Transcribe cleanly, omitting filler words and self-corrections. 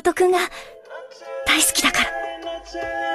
誠くんが大好きだから。